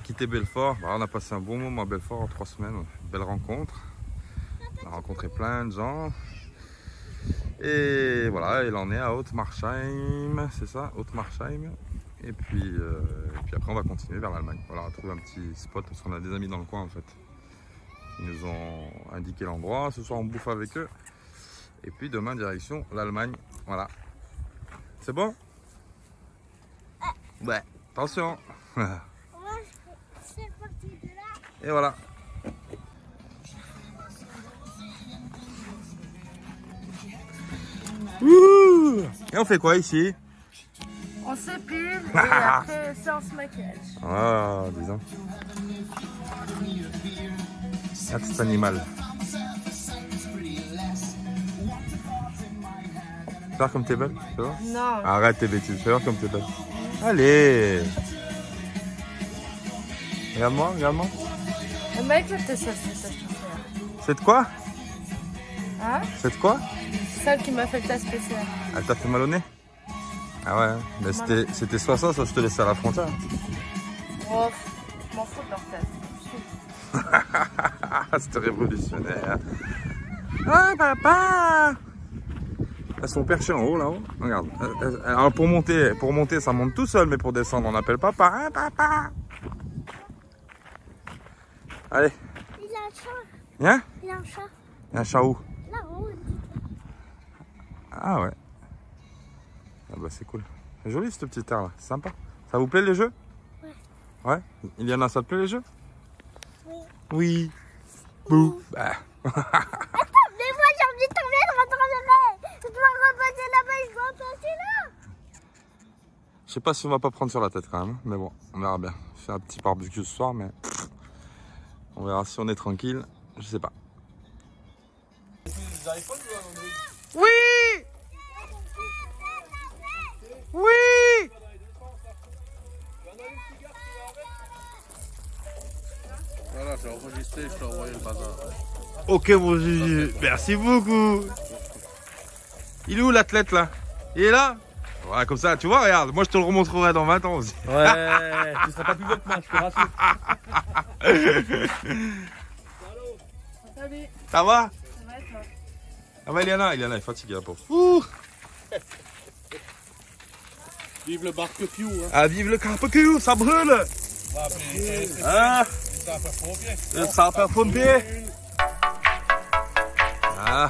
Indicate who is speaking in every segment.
Speaker 1: quitté Belfort. Voilà, on a passé un bon moment à Belfort en 3 semaines. Belle rencontre. On a rencontré plein de gens. Et voilà, il en est à Haute-Marsheim, c'est ça, Haute-Marsheim. Et puis après, on va continuer vers l'Allemagne. Voilà, on va trouver un petit spot parce qu'on a des amis dans le coin en fait. Ils nous ont indiqué l'endroit. Ce soir, on bouffe avec eux. Et puis demain, direction l'Allemagne. Voilà. C'est bon? Ouais, attention. Et voilà. Ouh. Et on fait quoi ici?
Speaker 2: On s'épile et après séance maquillage.
Speaker 1: Ah, disons. Ah, cet animal. Faire comme t'es belle, tu vois?
Speaker 2: Non.
Speaker 1: Arrête tes bêtises, fais voir comme t'es belle. Allez. Regarde-moi, regarde-moi.
Speaker 2: Le mec, là, t'es celle qui
Speaker 1: C'est de quoi?
Speaker 2: Hein?
Speaker 1: C'est de quoi?
Speaker 2: Celle qui m'a fait le test spécial.
Speaker 1: Elle t'a fait mal au nez? Ah ouais, mais c'était soit ça, soit je te laissais à la frontière.
Speaker 2: Oh, je m'en fous de leur test.
Speaker 1: C'était révolutionnaire. Ah papa! Elles sont perchées en haut là-haut. Regarde. Alors pour monter, ça monte tout seul, mais pour descendre, on appelle papa. Hein, papa! Allez.
Speaker 3: Il a un chat.
Speaker 1: Hein?
Speaker 3: Il a un chat.
Speaker 1: Il y a un chat où?
Speaker 3: Là-haut.
Speaker 1: Ah ouais. Ah bah c'est cool. C'est joli ce petit air là, c'est sympa. Ça vous plaît les jeux?
Speaker 3: Ouais.
Speaker 1: Ouais? Il y en a, ça te plaît les jeux?
Speaker 3: Oui.
Speaker 1: Oui. Bouh. Bah.
Speaker 3: Mais moi j'ai envie de tomber de rentrer. Je dois repasser là-bas, je dois passer là.
Speaker 1: Je sais pas si on va pas prendre sur la tête quand même, mais bon, on verra bien. Je fais un petit barbecue ce soir, mais on verra si on est tranquille. Je sais pas. Oui! Oui!
Speaker 4: Voilà, j'ai enregistré, je t'ai envoyé le bazar.
Speaker 1: Ok, mon Gigi, merci beaucoup. Il est où l'athlète là? Il est là? Voilà, comme ça, tu vois, regarde, moi je te le remontrerai dans 20 ans aussi.
Speaker 4: Ouais, tu seras pas plus beau que moi, je te rassure.
Speaker 2: Salut.
Speaker 1: Ça va?
Speaker 2: Ça va et toi?
Speaker 1: Ah bah Eliana est fatiguée la pauvre. Ouh.
Speaker 4: Vive le barbecue, hein.
Speaker 1: Ah, vive le barbecue, ça brûle. Ah, le sapeur-pompier. Ah.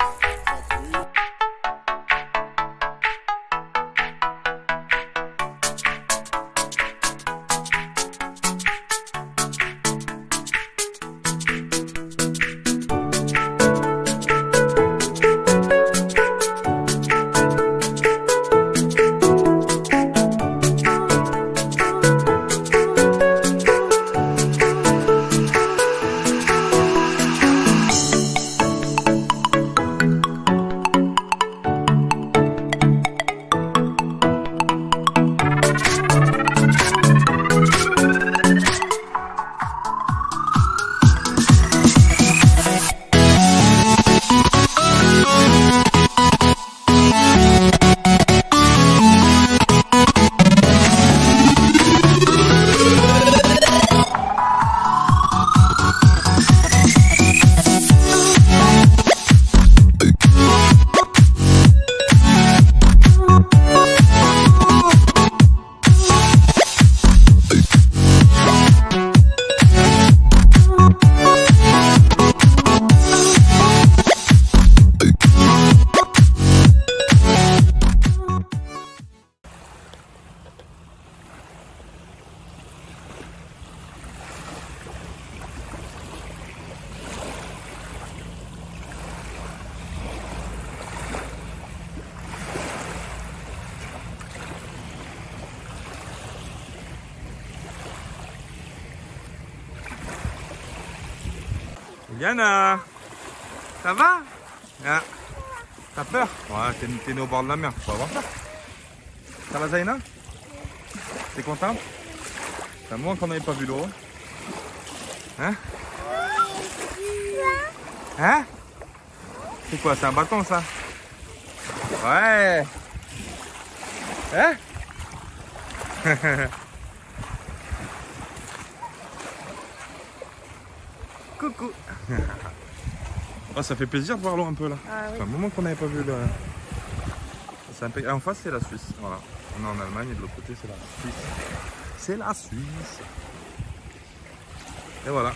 Speaker 1: Eliana, ça va? Ah. T'as peur? Ouais, t'es né au bord de la mer, faut avoir peur. Ça va Zaina? T'es contente? C'est un moment qu'on n'avait pas vu l'eau. Hein? Hein? C'est quoi? C'est un bâton ça? Ouais! Hein? Coucou. Oh, ça fait plaisir de voir l'eau un peu là.
Speaker 2: Ah, oui.
Speaker 1: C'est un moment qu'on n'avait pas vu le... En face c'est la Suisse, voilà. On est en Allemagne et de l'autre côté c'est la Suisse. C'est la Suisse. Et voilà.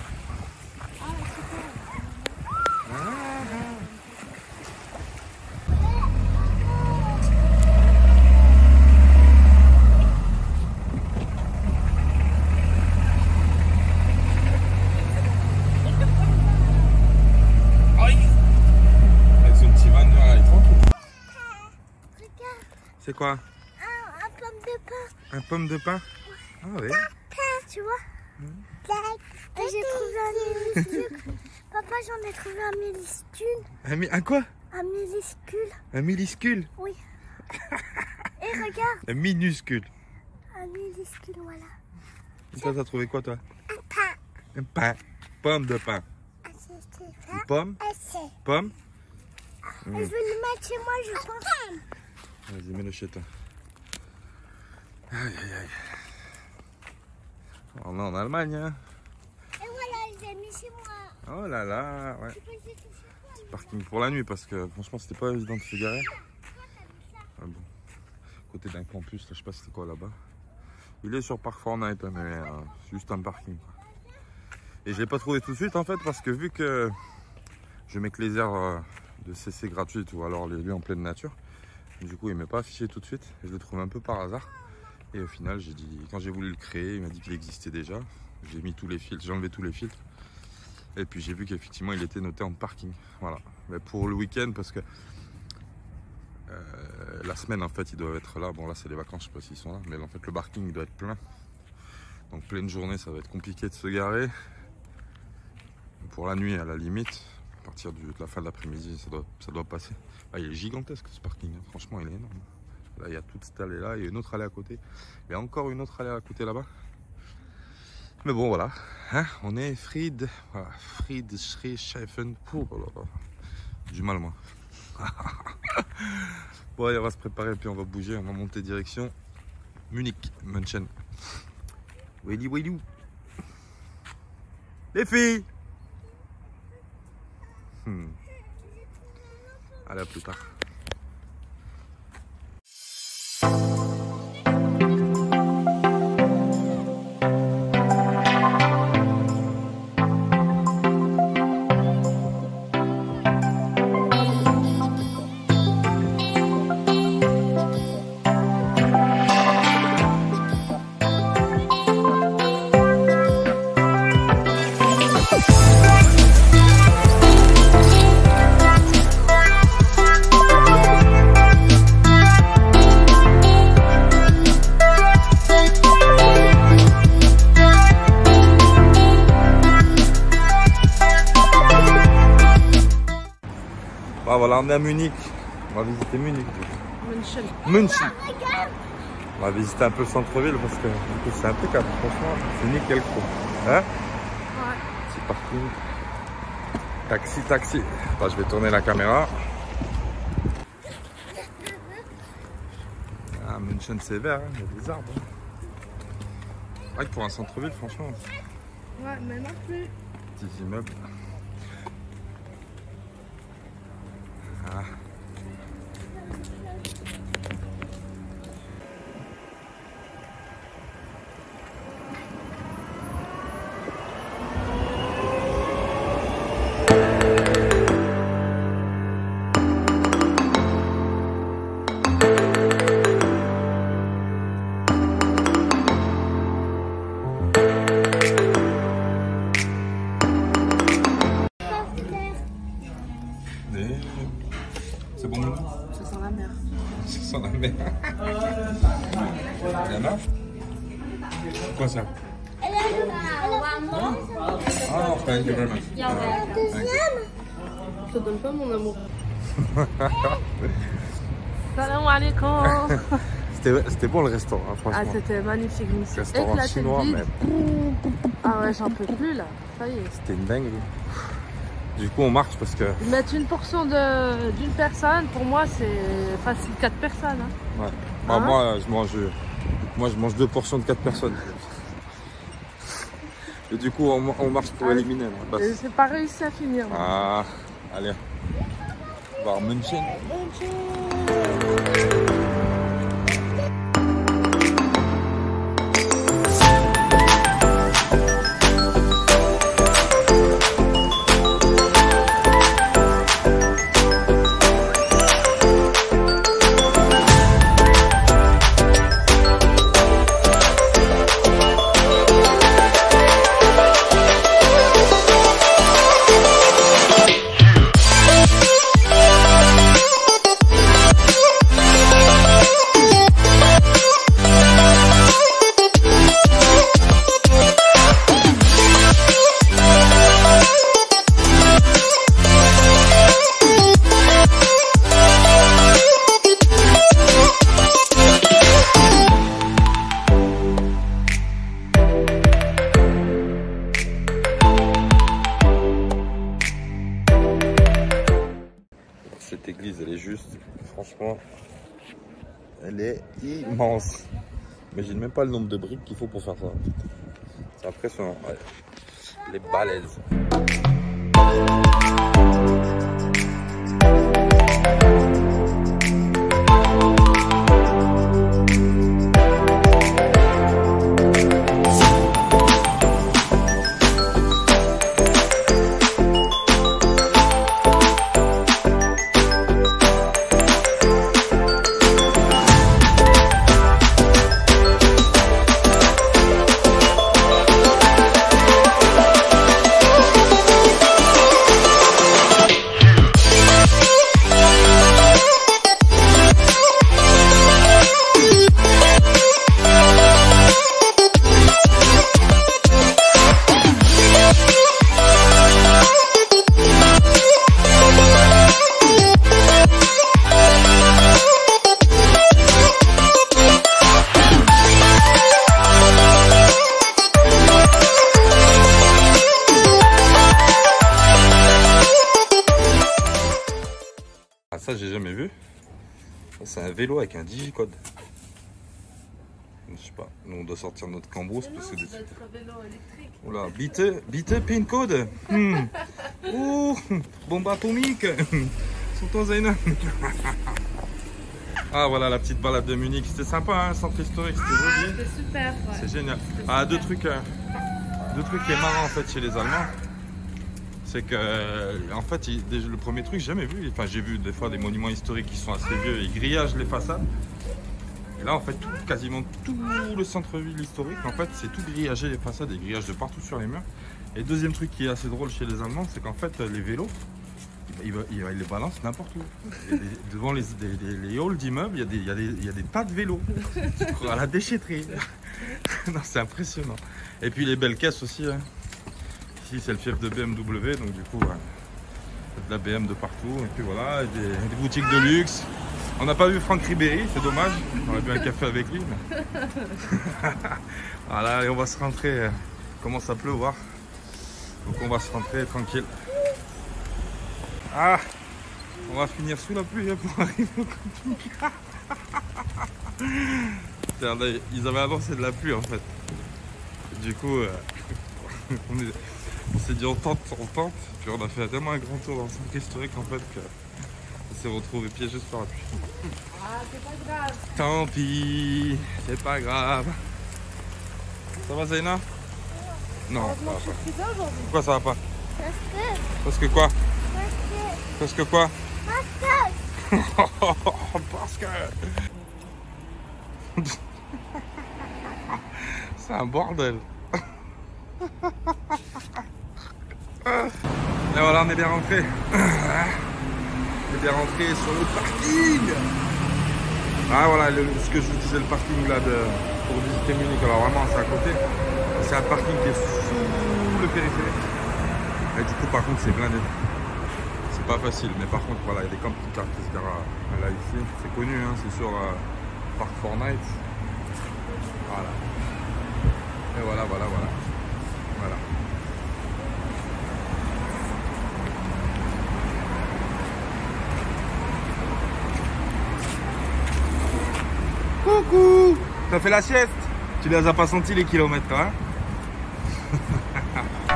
Speaker 1: C'est quoi?
Speaker 3: Un pomme de pain.
Speaker 1: Un pomme de pain? Ah oui.
Speaker 3: Tu vois? J'ai trouvé un minuscule. Papa, j'en ai trouvé un minuscule.
Speaker 1: Un quoi?
Speaker 3: Un minuscule.
Speaker 1: Un minuscule?
Speaker 3: Oui. Et regarde.
Speaker 1: Un minuscule.
Speaker 3: Un minuscule, voilà.
Speaker 1: Et toi, t'as trouvé quoi, toi?
Speaker 3: Un pain.
Speaker 1: Un pain. Pomme de pain. Une pomme? Pomme?
Speaker 3: Je vais le mettre chez moi, je pense.
Speaker 1: Vas-y, mets-le chez toi. Aïe, aïe, aïe. On est en Allemagne, hein?
Speaker 3: Et voilà, je l'ai mis chez moi.
Speaker 1: Oh là là, ouais.
Speaker 3: Tu peux le jeter chez toi.
Speaker 1: Parking pour la nuit parce que franchement, c'était pas évident de se garer. Ah bon. Côté d'un campus, là, je sais pas c'était quoi là-bas. Il est sur Park Fortnite, mais c'est juste un parking, quoi. Et je l'ai pas trouvé tout de suite en fait parce que vu que je mets que les aires de CC gratuites ou alors les lieux en pleine nature, du coup il m'est pas affiché tout de suite. Je l'ai trouvé un peu par hasard. Et au final, j'ai dit, quand j'ai voulu le créer, il m'a dit qu'il existait déjà. J'ai mis tous les filtres, j'ai enlevé tous les filtres. Et puis j'ai vu qu'effectivement il était noté en parking. Voilà. Mais pour le week-end parce que la semaine en fait ils doivent être là. Bon là c'est les vacances, je sais pas s'ils sont là, mais en fait le parking il doit être plein. Donc pleine journée ça va être compliqué de se garer. Pour la nuit à la limite, à partir de la fin de l'après-midi ça doit passer. Ah, il est gigantesque ce parking, hein. Franchement il est énorme. Là il y a toute cette allée là, il y a une autre allée à côté. Il y a encore une autre allée à côté là-bas. Mais bon voilà, hein, on est Fried, voilà, Friedrichshafen. Du mal moi. Bon allez, on va se préparer puis on va bouger, on va monter direction Munich, München. Willy Willy. Les filles. Allez, à plus tard. Voilà, on est à Munich. On va visiter Munich. München. On va visiter un peu le centre-ville parce que c'est impeccable. Franchement, c'est nickel quoi. Hein? Ouais. Petit parking. Taxi. Attends, je vais tourner la caméra. Ah, München c'est vert, hein. Il y a des arbres. Hein. Ouais, pour un centre-ville, franchement.
Speaker 2: Ouais, mais non plus.
Speaker 1: Petits immeubles. Ah. C'est bon maintenant?
Speaker 2: Ça sent la mer.
Speaker 1: Ça sent la mer. Il y en a? Quoi ça?
Speaker 3: Ah,
Speaker 1: thank you very much.
Speaker 3: deuxième.
Speaker 2: Je te donne pas mon amour. Salam alaikum.
Speaker 1: C'était bon le restaurant, hein, franchement.
Speaker 2: Ah, c'était magnifique. Je me suis
Speaker 1: Restaurant
Speaker 2: éclatée
Speaker 1: chinois,
Speaker 2: de vide.
Speaker 1: mais
Speaker 2: Ah ouais, j'en peux plus là. Ça y est.
Speaker 1: c'était une dinguerie. Du coup, on marche parce que.
Speaker 2: Mettre une portion d'une personne, pour moi, c'est facile 4 personnes. Hein.
Speaker 1: Ouais. Bah,
Speaker 2: Hein?
Speaker 1: moi, je mange 2 portions de 4 personnes. Et du coup, on marche pour éliminer là. Bah,
Speaker 2: j'ai pas réussi à finir.
Speaker 1: ah, allez. Voir München. Cette église, elle est juste, franchement, elle est immense. J'imagine même pas le nombre de briques qu'il faut pour faire ça. C'est impressionnant. Ouais. Les balaises. Ça, j'ai jamais vu. C'est un vélo avec un digicode. Je sais pas. Nous, on doit sortir notre cambrousse parce que. Oula, bite pin code. Ouh, bombe atomique. Surtout Zaina. Ah, voilà la petite balade de Munich. C'était sympa, hein, centre historique. C'était joli.
Speaker 2: C'était super. Ouais.
Speaker 1: C'est génial. Ah, deux trucs qui est marrant en fait chez les Allemands. C'est que, en fait, le premier truc, j'ai jamais vu. Enfin, j'ai vu des fois des monuments historiques qui sont assez vieux, ils grillagent les façades. Et là, en fait, quasiment tout le centre-ville historique, en fait, c'est tout grillagé les façades, et grillage de partout sur les murs. Et deuxième truc qui est assez drôle chez les Allemands, c'est qu'en fait, les vélos, ils les balancent n'importe où. Devant les halls d'immeubles, il y a des tas de vélos à la déchetterie. Non, c'est impressionnant. Et puis les belles caisses aussi. Hein. Ici, c'est le fief de BMW, donc du coup, ouais, de la BM de partout. Et puis voilà, des boutiques de luxe. On n'a pas vu Franck Ribéry, c'est dommage. On aurait bu un café avec lui. Mais... voilà, et on va se rentrer. Il commence à pleuvoir. Donc on va se rentrer tranquille. Ah, on va finir sous la pluie pour arriver au camping. Ils avaient annoncé de la pluie en fait. Du coup, on s'est dit on tente, puis on a fait tellement un grand tour dans le centre historique en fait qu'on s'est retrouvé piégé sur la pluie.
Speaker 2: Ah, c'est pas grave.
Speaker 1: Tant pis, c'est pas grave. Ça va Zaina? Non, ça va pas. Pourquoi ça va pas? Parce que quoi? Parce que quoi? Parce que... c'est un bordel. Et voilà, on est bien rentré. On est bien rentré sur le parking. Ah voilà, ce que je vous disais, le parking là pour visiter Munich. Alors vraiment, c'est à côté. C'est un parking qui est sous le périphérique. Et du coup, par contre, c'est blindé. C'est pas facile, mais par contre, voilà, il y a des camping-cars qui se garent là ici. C'est connu, hein, c'est sur Park Fortnite. Voilà. Et voilà. Coucou! T'as fait la sieste? Tu les as pas senti les kilomètres, hein? Ah.